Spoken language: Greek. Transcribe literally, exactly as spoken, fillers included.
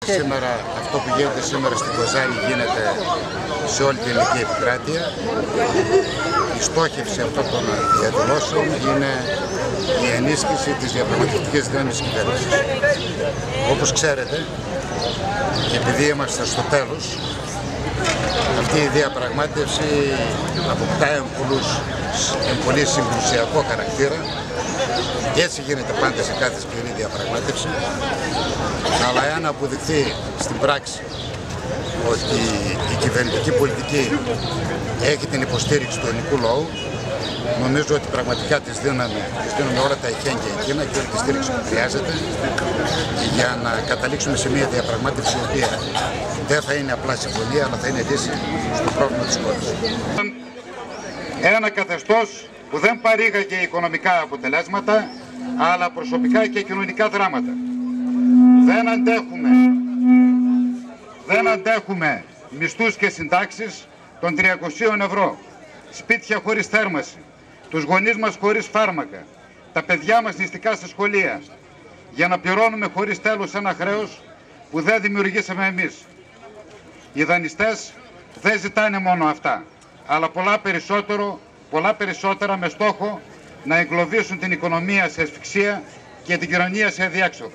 Σήμερα, αυτό που γίνεται σήμερα στην Κοζάνη γίνεται σε όλη την ελληνική επικράτεια. Η στόχευση αυτών των διαδηλώσεων είναι η ενίσχυση της διαπραγματευτικής δύναμης της κυβέρνησης. Όπως ξέρετε, επειδή είμαστε στο τέλος, αυτή η διαπραγμάτευση αποκτά πολύ συγκρουσιακό χαρακτήρα. Έτσι γίνεται πάντα σε κάθε σκληρή διαπραγμάτευση, αλλά εάν αποδειχθεί στην πράξη ότι η κυβερνητική πολιτική έχει την υποστήριξη του ελληνικού λαού, νομίζω ότι πραγματικά της δίνουμε, της δίνουμε όλα τα εχέγγυα εκείνα και όλη τη στήριξη που χρειάζεται για να καταλήξουμε σε μια διαπραγμάτευση η οποία δεν θα είναι απλά συμφωνία, αλλά θα είναι λύση στο πρόβλημα της χώρας. Ένα καθεστώς που δεν παρήγαγε οικονομικά αποτελέσματα, αλλά προσωπικά και κοινωνικά δράματα. Δεν αντέχουμε, δεν αντέχουμε μισθούς και συντάξεις των τριακοσίων ευρώ, σπίτια χωρίς θέρμαση, τους γονείς μας χωρίς φάρμακα, τα παιδιά μας νηστικά στα σχολεία, για να πληρώνουμε χωρίς τέλος ένα χρέος που δεν δημιουργήσαμε εμείς. Οι δανειστές δεν ζητάνε μόνο αυτά, αλλά πολλά περισσότερο, πολλά περισσότερα με στόχο να εγκλωβίσουν την οικονομία σε ασφυξία και την κοινωνία σε αδιέξοδο.